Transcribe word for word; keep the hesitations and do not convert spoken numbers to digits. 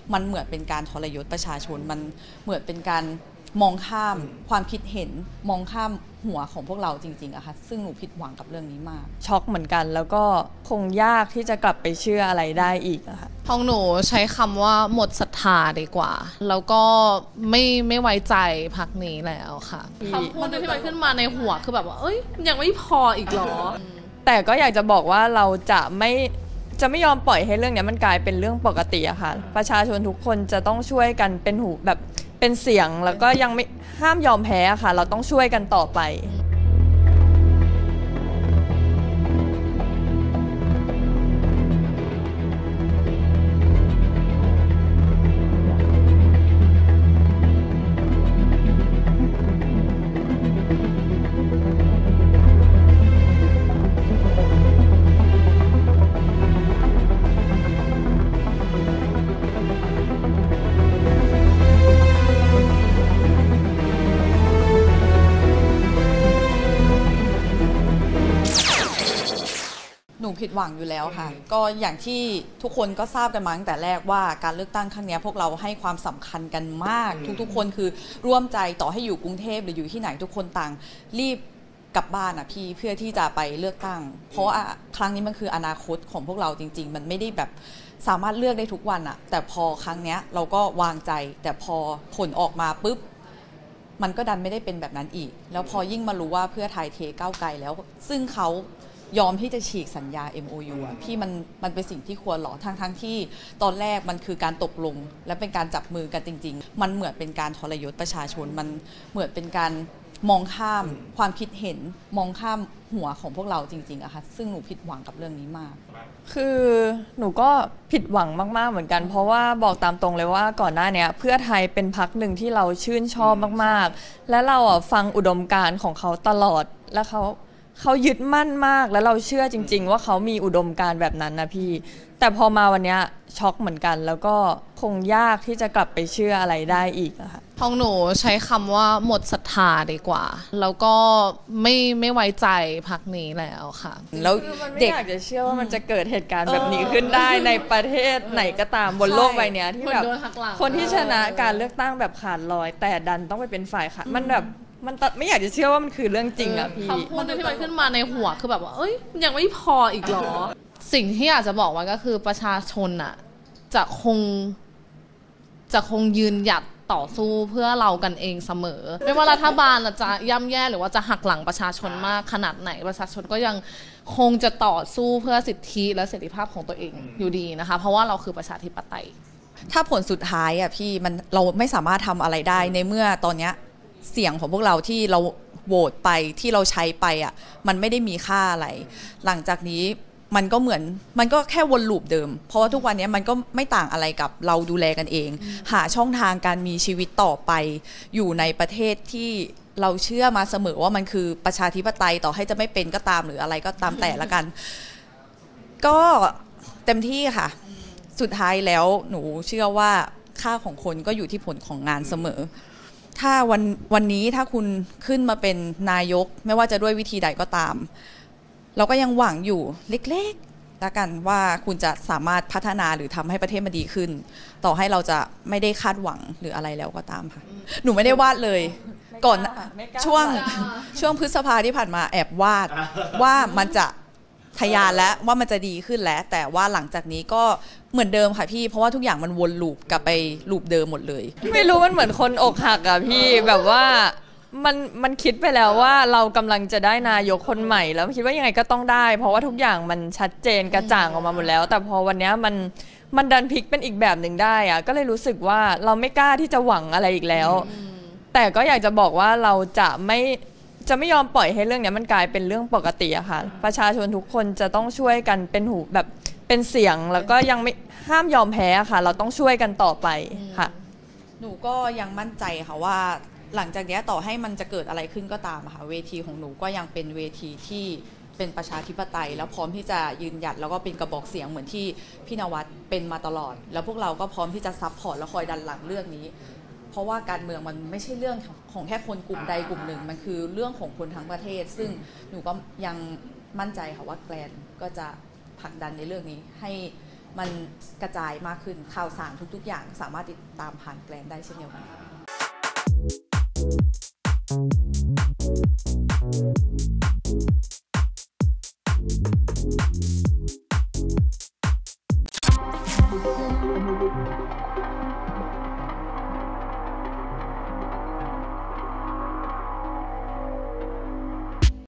มันเหมือนเป็นการทรยศประชาชนมันเหมือนเป็นการมองข้ามความคิดเห็นมองข้ามหัวของพวกเราจริงๆอะค่ะซึ่งหนูผิดหวังกับเรื่องนี้มากช็อกเหมือนกันแล้วก็คงยากที่จะกลับไปเชื่ออะไรได้อีกอะค่ะของหนูใช้คำว่าหมดศรัทธาดีกว่าแล้วก็ไม่ไม่ไว้ใจพรรคนี้แล้วค่ะคำพูดที่มันขึ้นมาในหัวคือแบบว่าเอ้ยยังไม่พออีกหรอแต่ก็อยากจะบอกว่าเราจะไม่จะไม่ยอมปล่อยให้เรื่องนี้มันกลายเป็นเรื่องปกติอะค่ะประชาชนทุกคนจะต้องช่วยกันเป็นหูแบบเป็นเสียงแล้วก็ยังไม่ห้ามยอมแพ้ค่ะเราต้องช่วยกันต่อไปหนูผิดหวังอยู่แล้วค่ะก็อย่างที่ทุกคนก็ทราบกันมาตั้งแต่แรกว่าการเลือกตั้งครั้งนี้พวกเราให้ความสำคัญกันมากทุกๆคนคือร่วมใจต่อให้อยู่กรุงเทพหรืออยู่ที่ไหนทุกคนต่างรีบกลับบ้านอ่ะพี่เพื่อที่จะไปเลือกตั้งเพราะว่าครั้งนี้มันคืออนาคตของพวกเราจริงๆมันไม่ได้แบบสามารถเลือกได้ทุกวันอ่ะแต่พอครั้งนี้เราก็วางใจแต่พอผลออกมาปุ๊บมันก็ดันไม่ได้เป็นแบบนั้นอีกแล้วพอยิ่งมารู้ว่าเพื่อไทยเทก้าวไกลแล้วซึ่งเขายอมที่จะฉีกสัญญา เอ็ม โอ ยู อ่ะพี่มันมันเป็นสิ่งที่ควรหรอทั้งทั้งที่ตอนแรกมันคือการตกลงและเป็นการจับมือกันจริงๆมันเหมือนเป็นการทรยศประชาชนมันเหมือนเป็นการมองข้ามความคิดเห็นมองข้ามหัวของพวกเราจริงๆอะค่ะซึ่งหนูผิดหวังกับเรื่องนี้มากคือหนูก็ผิดหวังมากๆเหมือนกันเพราะว่าบอกตามตรงเลยว่าก่อนหน้านี้เพื่อไทยเป็นพรรคหนึ่งที่เราชื่นชอบมากๆและเราอ่ะฟังอุดมการณ์ของเขาตลอดและเขาเขายึดมั่นมากแล้วเราเชื่อจริงๆว่าเขามีอุดมการณ์แบบนั้นนะพี่แต่พอมาวันนี้ช็อกเหมือนกันแล้วก็คงยากที่จะกลับไปเชื่ออะไรได้อีกอะค่ะของหนูใช้คำว่าหมดศรัทธาดีกว่าแล้วก็ไม่ไม่ไว้ใจพรรคนี้แล้วค่ะแล้วเด็กอยากจะเชื่อว่ามันจะเกิดเหตุการณ์แบบนี้ขึ้นได้ในประเทศไหนก็ตามบนโลกใบนี้ที่แบบคนที่ชนะการเลือกตั้งแบบขาดลอยแต่ดันต้องไปเป็นฝ่ายค่ะมันแบบมันไม่อยากจะเชื่อว่ามันคือเรื่องจริงอะพี่คำพูดที่มันขึ้นมาในหัวคือแบบว่าเอ้ยยังไม่พออีกหรอสิ่งที่อยากจะบอกว่าก็คือประชาชนอะจะคงจะคงยืนหยัดต่อสู้เพื่อเรากันเองเสมอไม่ว่ารัฐบาลจะย่ำแย่หรือว่าจะหักหลังประชาชนมากขนาดไหนประชาชนก็ยังคงจะต่อสู้เพื่อสิทธิและเสรีภาพของตัวเองอยู่ดีนะคะเพราะว่าเราคือประชาธิปไตยถ้าผลสุดท้ายอะพี่มันเราไม่สามารถทำอะไรได้ในเมื่อตอนเนี้ยเสียงของพวกเราที่เราโหวตไปที่เราใช้ไปอ่ะมันไม่ได้มีค่าอะไรหลังจากนี้มันก็เหมือนมันก็แค่วนลูปเดิมเพราะว่าทุกวันนี้มันก็ไม่ต่างอะไรกับเราดูแลกันเองหาช่องทางการมีชีวิตต่อไปอยู่ในประเทศที่เราเชื่อมาเสมอว่ามันคือประชาธิปไตยต่อให้จะไม่เป็นก็ตามหรืออะไรก็ตามแต่ละกันก็เต็มที่ค่ะสุดท้ายแล้วหนูเชื่อว่าค่าของคนก็อยู่ที่ผลของงานเสมอถ้าวันวันนี้ถ้าคุณขึ้นมาเป็นนายกไม่ว่าจะด้วยวิธีใดก็ตามเราก็ยังหวังอยู่เล็กๆแล้วกันว่าคุณจะสามารถพัฒนาหรือทำให้ประเทศมันดีขึ้นต่อให้เราจะไม่ได้คาดหวังหรืออะไรแล้วก็ตามค่ะหนูไม่ได้วาดเลยก่อนช่วงช่วงพฤษภาที่ผ่านมาแอบวาดว่ามันจะทะยานแล้วว่ามันจะดีขึ้นแล้วแต่ว่าหลังจากนี้ก็เหมือนเดิมค่ะพี่เพราะว่าทุกอย่างมันวนลูปกลับไปลูปเดิมหมดเลยไม่รู้มันเหมือนคนอกหักอะพี่แบบว่ามันมันคิดไปแล้วว่าเรากำลังจะได้นายกคนใหม่แล้วคิดว่ายังไงก็ต้องได้เพราะว่าทุกอย่างมันชัดเจนกระจ่างออกมาหมดแล้วแต่พอวันนี้มันมันดันพลิกเป็นอีกแบบหนึ่งได้อะก็เลยรู้สึกว่าเราไม่กล้าที่จะหวังอะไรอีกแล้วแต่ก็อยากจะบอกว่าเราจะไม่จะไม่ยอมปล่อยให้เรื่องนี้มันกลายเป็นเรื่องปกติอะค่ะประชาชนทุกคนจะต้องช่วยกันเป็นหูแบบเป็นเสียงแล้วก็ยังไม่ห้ามยอมแพ้ค่ะเราต้องช่วยกันต่อไปค่ะหนูก็ยังมั่นใจค่ะว่าหลังจากนี้ต่อให้มันจะเกิดอะไรขึ้นก็ตามค่ะเวทีของหนูก็ยังเป็นเวทีที่เป็นประชาธิปไตยแล้วพร้อมที่จะยืนหยัดแล้วก็เป็นกระบอกเสียงเหมือนที่พี่นวัดเป็นมาตลอดแล้วพวกเราก็พร้อมที่จะซัพพอร์ตและคอยดันหลังเรื่องนี้เพราะว่าการเมืองมันไม่ใช่เรื่องของแค่คนกลุ่มใดกลุ่มหนึ่งมันคือเรื่องของคนทั้งประเทศซึ่งหนูก็ยังมั่นใจค่ะว่าแกรนก็จะผลักดันในเรื่องนี้ให้มันกระจายมากขึ้นข่าวสารทุกๆอย่างสามารถติดตามผ่านแกรนได้เช่นเดียวกัน